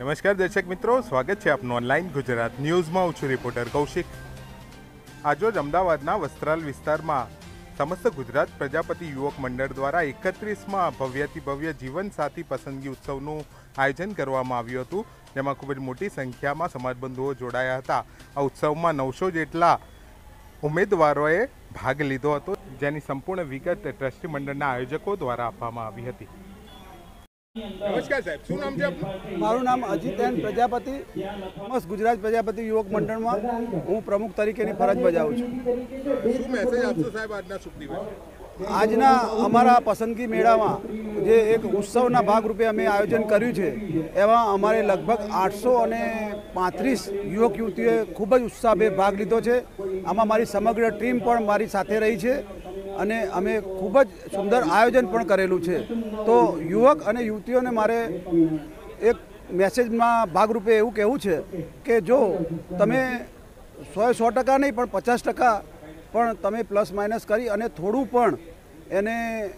નમસ્કાર દર્શક મિત્રો, સ્વાગત છે આપનું ઓનલાઈન ગુજરાત ન્યૂઝમાં। હું છું રિપોર્ટર કૌશિક। આજરોજ અમદાવાદના વસ્ત્રાલ વિસ્તારમાં સમસ્ત ગુજરાત પ્રજાપતિ યુવક મંડળ દ્વારા 31માં ભવ્યથી ભવ્ય જીવનસાથી પસંદગી ઉત્સવનું આયોજન કરવામાં આવ્યું હતું, જેમાં ખૂબ જ મોટી સંખ્યામાં સમાજબંધુઓ જોડાયા હતા। આ ઉત્સવમાં 900 જેટલા ઉમેદવારોએ ભાગ લીધો હતો, જેની સંપૂર્ણ વિગત ટ્રસ્ટી મંડળના આયોજકો દ્વારા આપવામાં આવી હતી। नमस्कार साहब, શું નામ છે આપનું? મારું નામ અજીત એન પ્રજાપતિ, સમસ્ત ગુજરાત પ્રજાપતિ યુવક મંડળમાં હું પ્રમુખ તરીકેની ફરજ બજાવું છું। શું મેસેજ આપશો સાહેબ આજના શુભ દિવસે? આજના અમારા પસંદગી મેળામાં જે એક ઉત્સવના ભાગરૂપે અમે આયોજન કર્યું છે, એમાં અમારે લગભગ 835 યુવક યુવતીઓએ ખૂબ જ ઉત્સાહભેર ભાગ લીધો છે। આમાં મારી સમગ્ર ટીમ પણ મારી સાથે રહી છે અને અમે ખૂબ જ સુંદર આયોજન પણ કરેલું છે। તો યુવક અને યુવતીઓને મારે એક મેસેજમાં ભાગરૂપે એવું કહેવું છે કે જો તમે 100% નહીં પણ 50% પણ તમે પ્લસ માઇનસ કરી અને થોડું પણ એને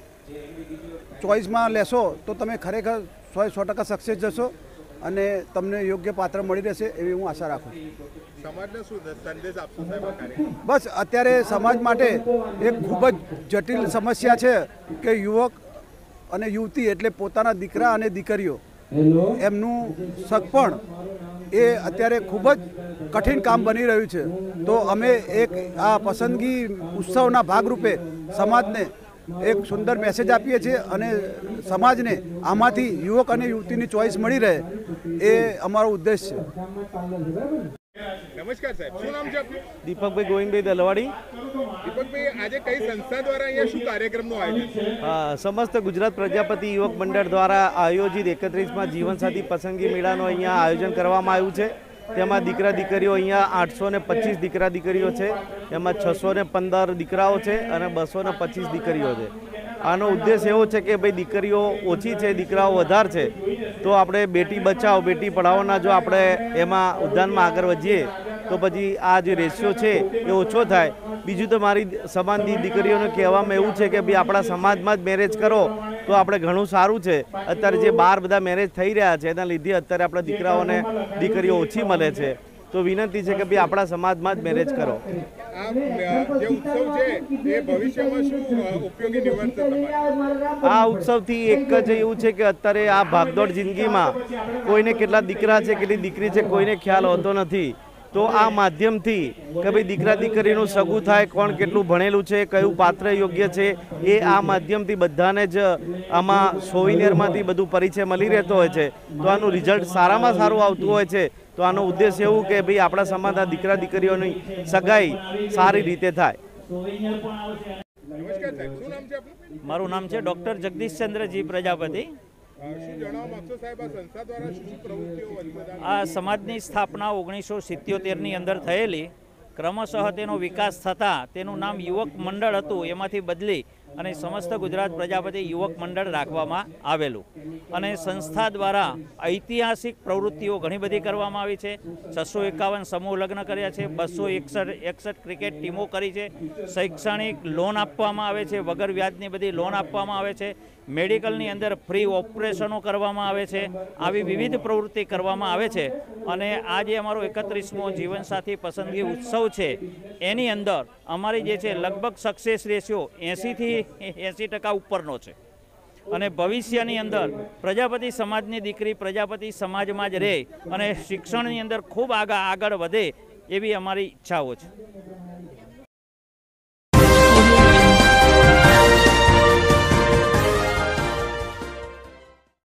ચોઈસમાં લેશો તો તમે ખરેખર 100% સક્સેસ જશો અને તમને યોગ્ય પાત્ર મળી રહેશે એવી હું આશા રાખું છું। સમાજને શું સંદેશ આપશો સાહેબ? બસ અત્યારે સમાજ માટે એક ખૂબ જ જટિલ સમસ્યા છે કે યુવક અને યુવતી એટલે પોતાના દીકરા અને દીકરીઓ એમનું સગપણ એ અત્યારે ખૂબ જ કઠિન કામ બની રહ્યું છે। તો અમે એક આ પસંદગી ઉત્સવના ભાગરૂપે સમાજને એક સુંદર મેસેજ આપીએ છીએ અને સમાજને આમાંથી યુવક અને યુવતીની ચોઈસ મળી રહે એ અમારો ઉદ્દેશ છે। નમસ્કાર સાહેબ, શું નામ છે આપનું? દીપકભાઈ ગોવિંદભાઈ દલવાડી। દીપકભાઈ, આજે કઈ સંસ્થા દ્વારા અહીંયા શું કાર્યક્રમનું આયોજન છે? સમસ્ત ગુજરાત પ્રજાપતિ યુવક મંડળ દ્વારા આયોજિત 31માં જીવનસાથી પસંદગી મેળાનું અહીંયા આયોજન કરવામાં આવ્યું છે। તેમાં દીકરા દીકરીઓ અહીંયા 825 દીકરા દીકરીઓ છે, એમાં 615 દીકરાઓ છે અને 225 દીકરીઓ છે। આનો ઉદ્દેશ એવો છે કે ભાઈ દીકરીઓ ઓછી છે, દીકરાઓ વધારે છે, તો આપણે બેટી બચાવો બેટી પઢાઓના જો આપણે એમાં ઉદ્યાનમાં આગળ વધીએ તો પછી આ જે રેશિયો છે એ ઓછો થાય। બીજું તો મારી સમાજની દીકરીઓને કહેવામાં એવું છે કે ભાઈ આપણા સમાજમાં જ મેરેજ કરો તો આપણે ઘણું સારું છે। અત્યારે જે બહાર બધા મેરેજ થઈ રહ્યા છે એના લીધે અત્યારે આપણા દીકરાઓને દીકરીઓ ઓછી મળે છે, તો વિનંતી છે કે ભાઈ આપણા સમાજમાં જ મેરેજ કરો। આ ઉત્સવથી એક જ એવું છે કે અત્યારે આ ભાગદોડ જિંદગીમાં કોઈને કેટલા દીકરા છે કેટલી દીકરી છે કોઈને ખ્યાલ હોતો નથી। તો આ માધ્યમથી કે ભાઈ દીકરા દીકરીનું સગું થાય, કોણ કેટલું ભણેલું છે, કયું પાત્ર યોગ્ય છે, એ આ માધ્યમથી બધાને જ આમાં સોવિનિયરમાંથી બધું પરિચય મળી રહેતો હોય છે, તો આનું રિઝલ્ટ સારામાં સારું આવતું હોય છે। તો આનો ઉદ્દેશ એવું કે ભાઈ આપણા સમાજના દીકરા દીકરીઓની સગાઈ સારી રીતે થાય। મારું નામ છે ડૉક્ટર જગદીશચંદ્રજી પ્રજાપતિ। આ સમાજની સ્થાપના 1977ની અંદર થયેલી, ક્રમશઃ તેનો વિકાસ થતાં તેનું નામ યુવક મંડળ હતું, એમાંથી બદલી અને સમસ્ત ગુજરાત પ્રજાપતિ યુવક મંડળ રાખવામાં આવેલું અને સંસ્થા દ્વારા ઐતિહાસિક પ્રવૃત્તિઓ ઘણી બધી કરવામાં આવી છે। 651 સમૂહ લગ્ન કર્યા છે, 261 ક્રિકેટ ટીમો કરી છે, શૈક્ષણિક લોન આપવામાં આવે છે, વગર વ્યાજની બધી લોન આપવામાં આવે છે, મેડિકલની અંદર ફ્રી ઓપરેશનો કરવામાં આવે છે, આવી વિવિધ પ્રવૃત્તિ કરવામાં આવે છે। અને આ જે અમારો 31મો જીવનસાથી પસંદગી ઉત્સવ છે એની અંદર અમારી જે છે લગભગ સક્સેસ રેશિયો 80થી 80% ઉપરનો છે અને ભવિષ્યની અંદર પ્રજાપતિ સમાજની દીકરી પ્રજાપતિ સમાજમાં જ રહે અને શિક્ષણની અંદર ખૂબ આગળ વધે એવી અમારી ઈચ્છાઓ છે।